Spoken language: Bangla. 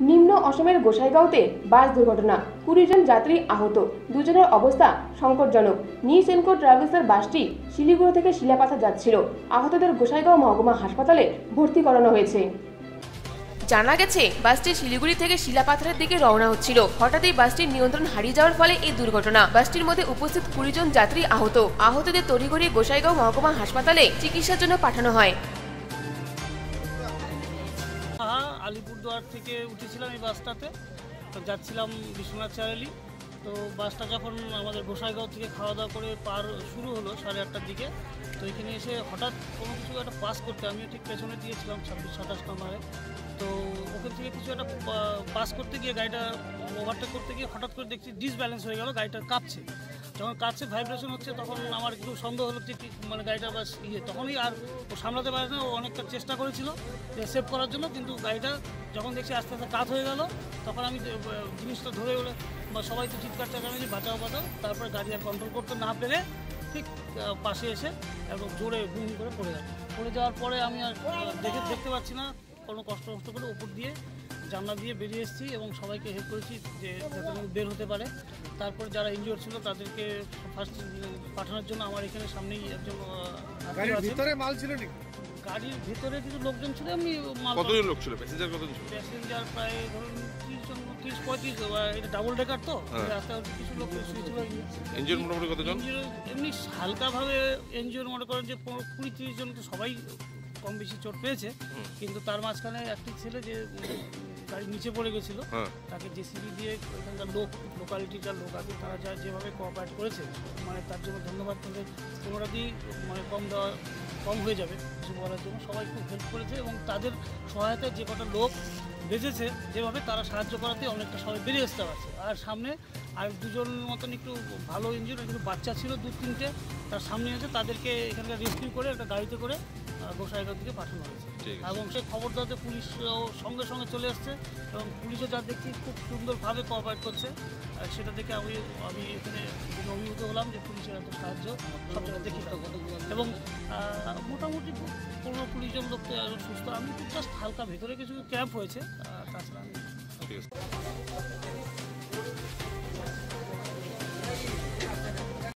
নিম্ন অসমের গোসাইগাঁওতে বাস দুর্ঘটনা, 20 জন যাত্রী আহত, দুজনের অবস্থা সংকটজনক। নিউসেনকো ট্রাভেলসের বাসটি শিলিগুড়ি থেকে শিলাপাথর যাচ্ছিল। আহতদের গোসাইগাঁও মহকুমা হাসপাতালে ভর্তি করানো হয়েছে। জানা গেছে, বাসটি শিলিগুড়ি থেকে শিলাপাথরের দিকে রওনা হচ্ছিল। হঠাৎই বাসটির নিয়ন্ত্রণ হারিয়ে যাওয়ার ফলে এই দুর্ঘটনা। বাসটির মধ্যে উপস্থিত 20 জন যাত্রী আহত। আহতদের তড়িঘড়ি গোসাইগাঁও মহকুমা হাসপাতালে চিকিৎসার জন্য পাঠানো হয়। আলিপুরদুয়ার থেকে উঠেছিলাম এই বাসটাতে, তো যাচ্ছিলাম বিশ্বনাথ চারালি। তো বাসটা যখন আমাদের গোসাইগাঁও থেকে খাওয়া দাওয়া করে শুরু হলো 8:30টার দিকে, তো এখানে এসে হঠাৎ কোনো কিছু একটা পাস করতে, আমিও ঠিক পেছনে দিয়েছিলাম 26-27 নম্বরে। তো ওখান থেকে কিছু একটা পাস করতে গিয়ে গাড়িটা ওভারটেক করতে গিয়ে হঠাৎ করে দেখছি ডিসব্যালেন্স হয়ে গেল, গাড়িটা কাঁপছে। যখন কাছে ভাইব্রেশন হচ্ছে তখন আমার একটু সন্দেহ হলো যে মানে গাড়িটা বাস তখনই আর ও সামলাতে পারে না। ও অনেকটা চেষ্টা করেছিল যে সেভ করার জন্য, কিন্তু গাড়িটা যখন দেখছি আস্তে আস্তে কাত হয়ে গেল, তখন আমি জিনিসটা ধরে বলে বা সবাই তো চিৎকার চালাচ্ছি বাঁচাও বাঁচাও। তারপরে গাড়ি আর কন্ট্রোল করতে না পেরে ঠিক পাশে এসে একদম জোরে বুম করে পড়ে যাওয়ার পরে আমি আর দেখতে পাচ্ছি না, কোনো কষ্ট করে উপর দিয়ে জানলা দিয়ে বেরিয়ে এসেছি এবং সবাইকে হেল্প করেছি যে যাতে বের হতে পারে। তারপর যারা ইনজিওর ছিল তাদেরকে ফার্স্ট পাঠানোর জন্য আমার এখানে সামনেই একজন মাল ছিল নাকি? গাড়ির ভিতরে কিছু লোকজন ছিল। এমনি কতজন লোক ছিল? প্যাসেঞ্জার কতজন ছিল? প্যাসেঞ্জার প্রায় ধরুন 30-35। এটা ডাবল ডেকার তো রাস্তায় কিছু লোক শুয়েছিল। ইনজিওর মোটামুটি কতজন? এমনি হালকাভাবে ইনজিওর মনে করেন যে 20-30 জন, তো সবাই কম বেশি চোট পেয়েছে। কিন্তু তার মাঝখানে একটি ছেলে যে গাড়ি নিচে পড়ে গেছিলো, তাকে জেসিবি দিয়ে ওইখানকার লোকালিটিটার লোক আছে তারা যেভাবে কোঅপারেট করেছে, মানে তার জন্য ধন্যবাদ। কিন্তু কোনোটাতেই মানে কম হয়ে যাবে কিছু বলার জন্য। সবাই খুব হেল্প করেছে এবং তাদের সহায়তায় যে কটা লোক বেঁচেছে যেভাবে, তারা সাহায্য করাতে অনেকটা সবাই বেরিয়ে আসতে পারছে। আর সামনে আর দুজন মতন একটু ভালো ইঞ্জিন, একটু বাচ্চা ছিল 2-3টে, তার সামনে আছে, তাদেরকে এখানকার রেস্কিউ করে একটা গাড়িতে করে গোসাইগাঁও থেকে পাঠানো হয়েছে। এবং সেই খবর দেওয়াতে পুলিশও সঙ্গে সঙ্গে চলে আসছে এবং পুলিশও যা দেখছি খুব সুন্দরভাবে কোঅপারেট করছে। সেটা দেখে আমি এখানে অভিভূত হলাম যে পুলিশের এত সাহায্য সব জায়গায় দেখি। এবং মোটামুটি 15-20 জন লোক সুস্থ। আমি জাস্ট হালকা ভেতরে কিছু ক্যাম্প হয়েছে, তাছাড়া আমি